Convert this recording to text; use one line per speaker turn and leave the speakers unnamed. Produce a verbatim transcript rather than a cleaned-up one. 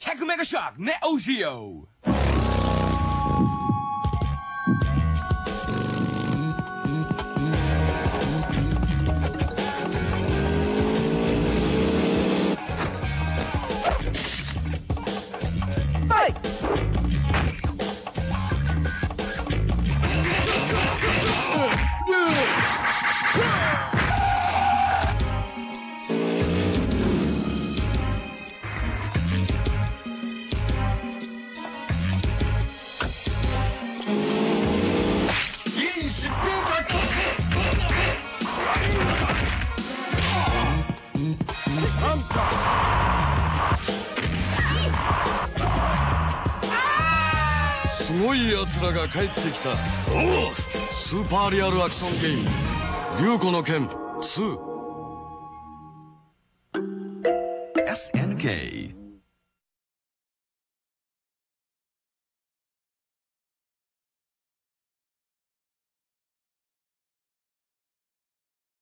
ひゃくメガショックネオジオ。
すごいやつらが帰ってきた。おお、スーパーリアルアクションゲーム「竜子の剣ツー」。
エスエヌケー